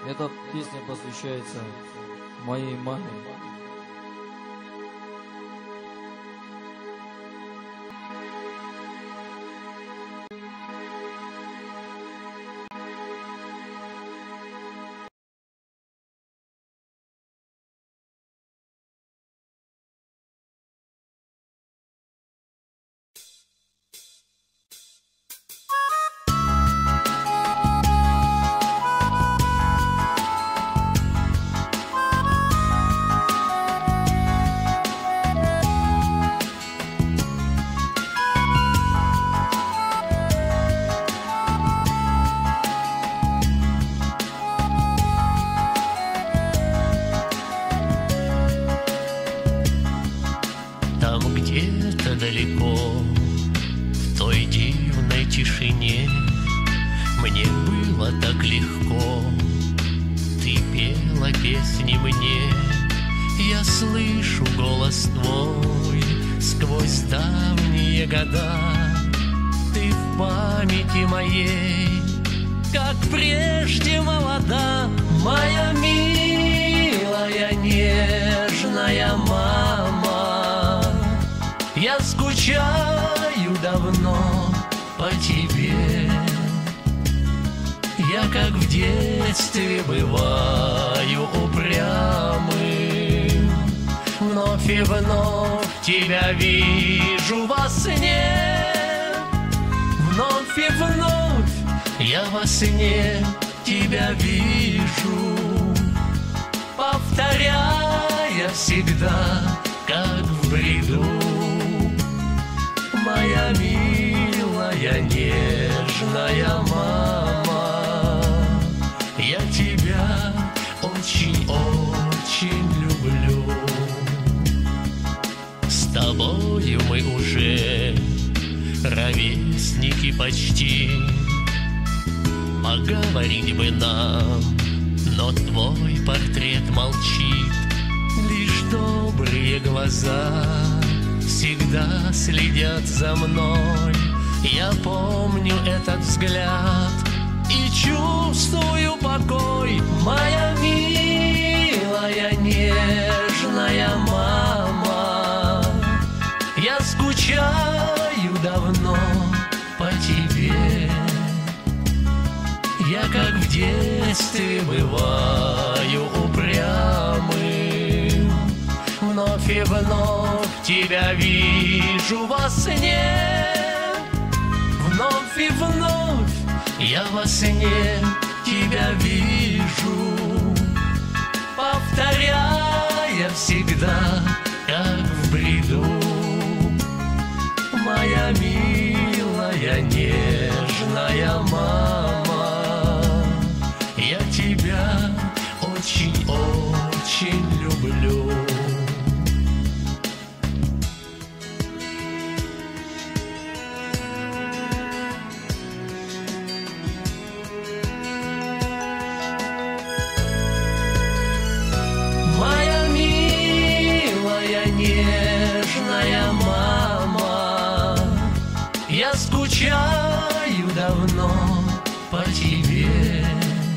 Эта песня посвящается моей маме. Там где-то далеко, в той дивной тишине, мне было так легко. Ты пела песни мне, я слышу голос твой сквозь давние года. Ты в памяти моей, как прежде молода, моя милая нежная мама. Я скучаю давно по тебе. Я, как в детстве, бываю упрямым. Вновь и вновь тебя вижу во сне. Вновь и вновь я во сне тебя вижу, повторяя всегда, как в бреду. Моя милая нежная мама, я тебя очень-очень люблю. С тобою мы уже ровесники почти, поговорить бы нам, но твой портрет молчит. Лишь добрые глаза всегда следят за мной. Я помню этот взгляд и чувствую покой. Моя милая нежная мама, я скучаю давно по тебе. Я, как в детстве, бываю упрямым. Вновь и вновь тебя вижу во сне. Вновь и вновь я во сне тебя вижу, повторяя всегда, как в бреду. Моя милая нежная мама, я тебя очень-очень люблю. Моя милая нежная мама, я скучаю давно по тебе.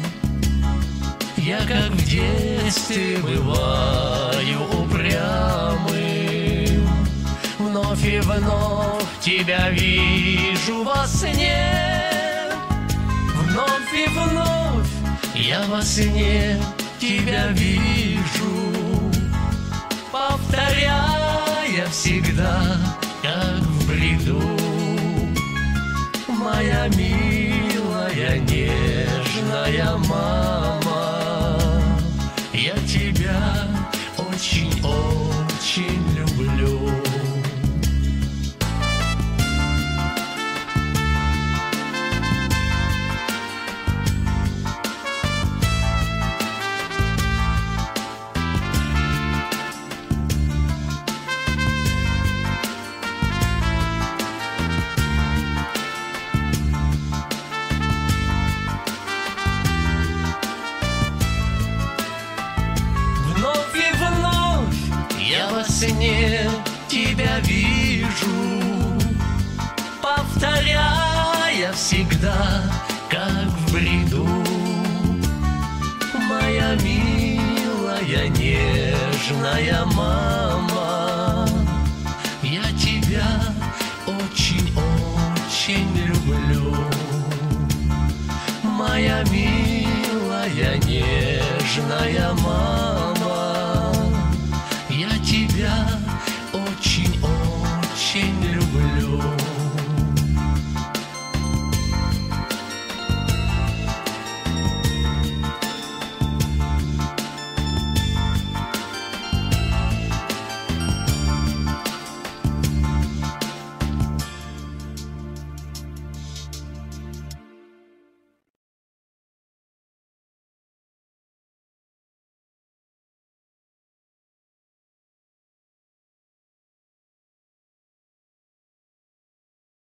Я, как в детстве, бываю упрямым. Вновь и вновь тебя вижу во сне. Вновь и вновь я во сне тебя вижу, повторяя всегда, как в бреду. Моя милая нежная мама, я тебя очень-очень люблю. Во сне тебя вижу, повторяя всегда, как в бреду. нежная мама, я тебя очень-очень люблю. Моя милая нежная мама.